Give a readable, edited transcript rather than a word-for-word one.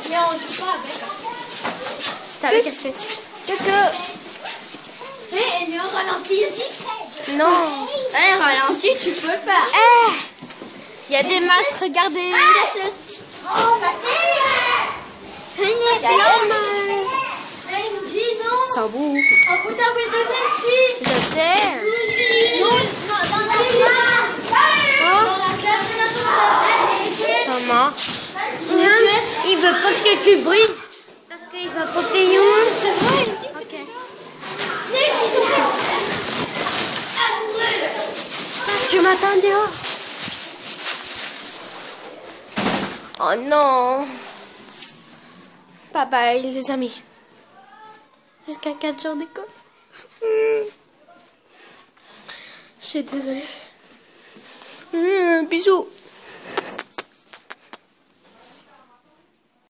Mais on joue pas avec. C'est avec casquette. Et il est au ralenti ici. Non. Ralenti, tu peux le faire. Il y a des masques, regardez. Oh, Mathilde. Sans vous. On peut t'envoyer des ici. Je sais. Non, dans la classe. Dans la classe de notre classe. Comment? Il veut pas que tu brilles. Parce qu'il va pas payer. C'est vrai. Ok. Tu m'attends dehors? Oh non. Bye bye les amis. Jusqu'à 4 jours d'école. Je suis désolée. Bisous.